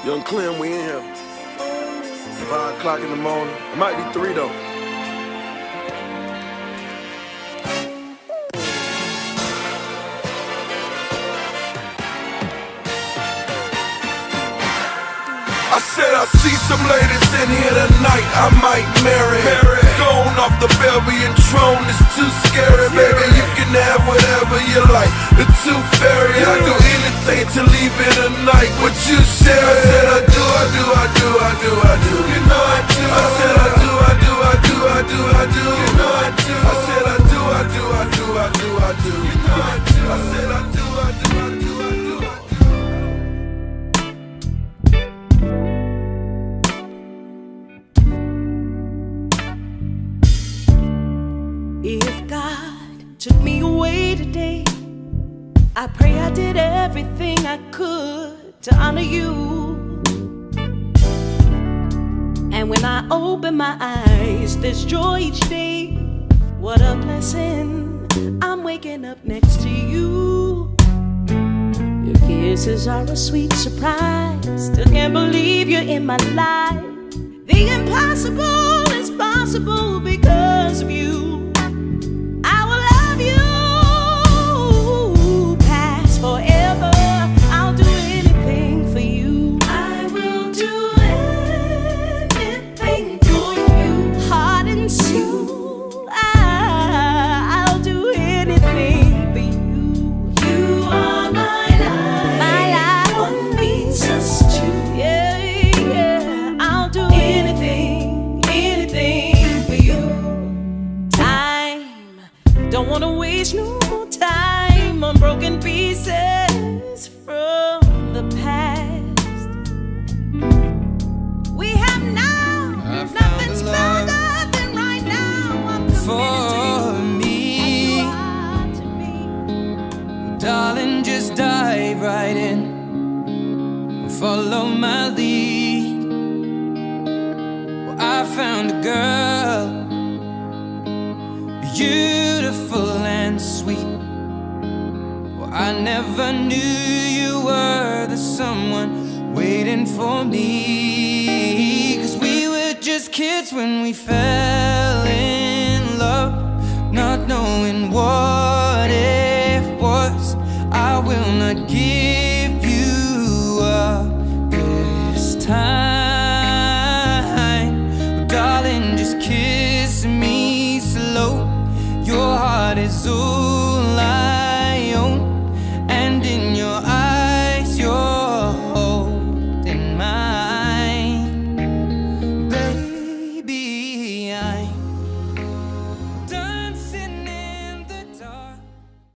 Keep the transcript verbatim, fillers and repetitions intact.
Young Clem, we in here. Five o'clock in the morning. It might be three though. I said I see some ladies in here tonight I might marry. marry. Going off the Belgian throne is too scary, baby. You can have whatever you like. The tooth fairy, I do anything to leave it a night. What you said, I said I do, I do, I do, I do, I do. You know I do. I said I do, I do, I do, I do, I do. You know I do. I said I do, I do, I do, I do, I do. You know I do. I said I do, I do, I do, I do. If God took me away today, I pray I did everything I could to honor you. And when I open my eyes, there's joy each day. What a blessing, I'm waking up next to you. Your kisses are a sweet surprise. Still can't believe you're in my life. The impossible is possible because of you. Don't wanna waste no more time on broken pieces from the past. We have now, nothing's better than right now. I'm for me, darling, just dive right in, follow my lead. Well, I found a girl, beautiful and sweet. Well, I never knew you were the someone waiting for me. Cause we were just kids when we fell in love, not knowing what it was. I will not give